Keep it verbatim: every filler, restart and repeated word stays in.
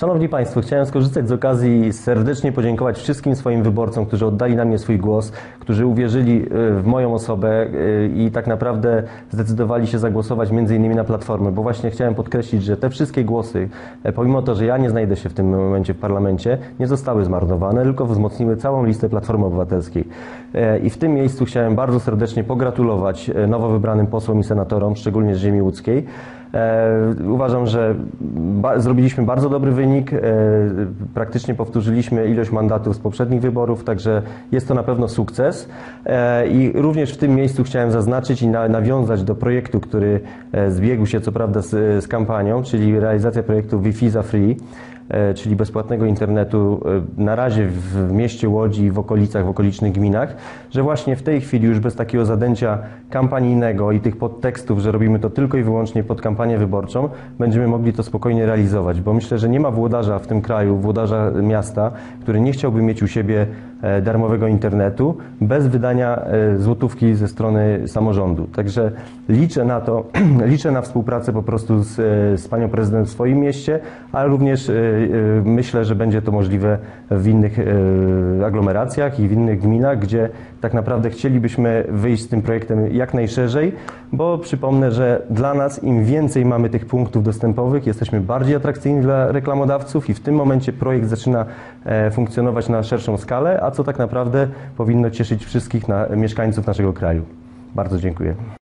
Szanowni Państwo, chciałem skorzystać z okazji i serdecznie podziękować wszystkim swoim wyborcom, którzy oddali na mnie swój głos, którzy uwierzyli w moją osobę i tak naprawdę zdecydowali się zagłosować między innymi na Platformę, bo właśnie chciałem podkreślić, że te wszystkie głosy, pomimo to, że ja nie znajdę się w tym momencie w parlamencie, nie zostały zmarnowane, tylko wzmocniły całą listę Platformy Obywatelskiej. I w tym miejscu chciałem bardzo serdecznie pogratulować nowo wybranym posłom i senatorom, szczególnie z ziemi łódzkiej. Uważam, że ba zrobiliśmy bardzo dobry wynik, praktycznie powtórzyliśmy ilość mandatów z poprzednich wyborów, także jest to na pewno sukces. I również w tym miejscu chciałem zaznaczyć i na nawiązać do projektu, który zbiegł się co prawda z, z kampanią, czyli realizacja projektu Wi-Fi za free, czyli bezpłatnego internetu na razie w mieście Łodzi i w okolicach, w okolicznych gminach, że właśnie w tej chwili już bez takiego zadęcia kampanijnego i tych podtekstów, że robimy to tylko i wyłącznie pod kampanię wyborczą, będziemy mogli to spokojnie realizować, bo myślę, że nie ma włodarza w tym kraju, włodarza miasta, który nie chciałby mieć u siebie darmowego internetu bez wydania złotówki ze strony samorządu. Także liczę na to, liczę na współpracę po prostu z, z panią prezydent w swoim mieście, ale również myślę, że będzie to możliwe w innych aglomeracjach i w innych gminach, gdzie tak naprawdę chcielibyśmy wyjść z tym projektem jak najszerzej, bo przypomnę, że dla nas im więcej mamy tych punktów dostępowych, jesteśmy bardziej atrakcyjni dla reklamodawców i w tym momencie projekt zaczyna funkcjonować na szerszą skalę, a co tak naprawdę powinno cieszyć wszystkich na, mieszkańców naszego kraju. Bardzo dziękuję.